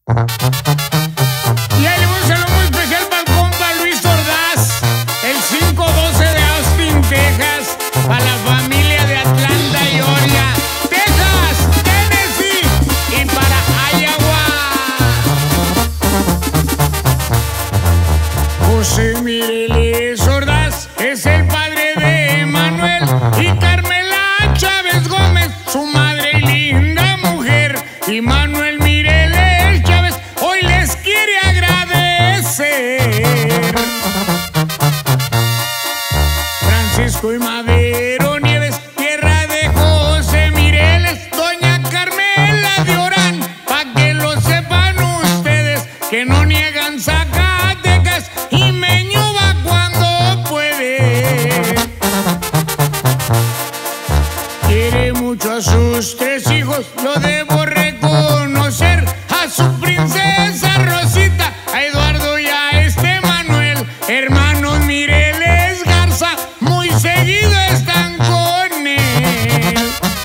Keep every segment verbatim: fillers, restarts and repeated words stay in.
Y ahí le voy a un saludo muy especial para el compa Luis Ordaz, el cinco doce de Austin, Texas, para la familia de Atlanta, Georgia, Texas, Tennessee y para Iowa. José Mireles Ordaz es el padre de Manuel y Carmela Chávez Gómez, su madre y linda mujer. Y Manuel Mireles Chávez hoy les quiere agradecer. Francisco y Madero Nieves, tierra de José Mireles, doña Carmela de Orán, pa' que lo sepan ustedes, que no niegan Zacatecas y Meñuba cuando puede. Quiere mucho a sus tres hijos, lo debo reconocer, a su princesa Rosita, a Eduardo y a este Manuel, hermanos Mireles Garza, muy seguido están con él.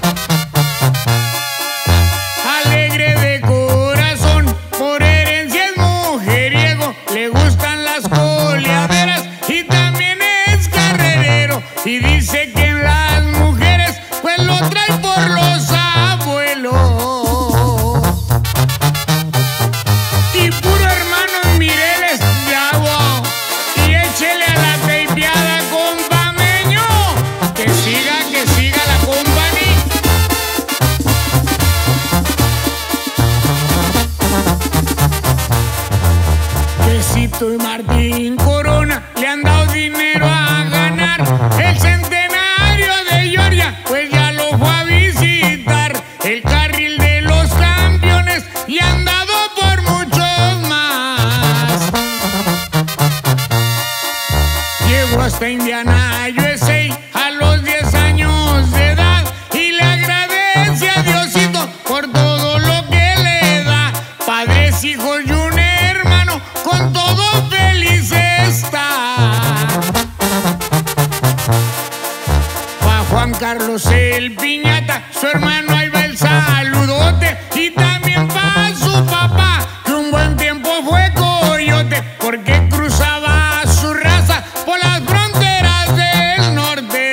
Alegre de corazón, por herencia es mujeriego, le gustan las coleaderas y también es carrerero, y dice que en las mujeres pues lo trae por los abuelos. Y puro hermano Mireles de agua, y échele a la teipeada, compa Meño, que siga, que siga la company. Quesito y Martín Corona le han dado dinero a ganar. El centenario de Georgia pues ya lo fue a visitar. El carril de los campeones y han dado por muchos más. Llegó hasta Indiana, U S A a los diez años de edad y le agradece a Diosito por todo lo que le da. Padres, hijos y un hermano, con todo feliz está. Pa' Juan Carlos el Piñata, su hermano, ahí va el saludote. Y también pa' su papá, que un buen tiempo fue coyote, porque cruzaba su raza por las fronteras del norte.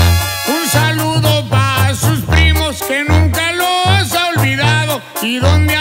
Un saludo pa' sus primos, que nunca los ha olvidado, y donde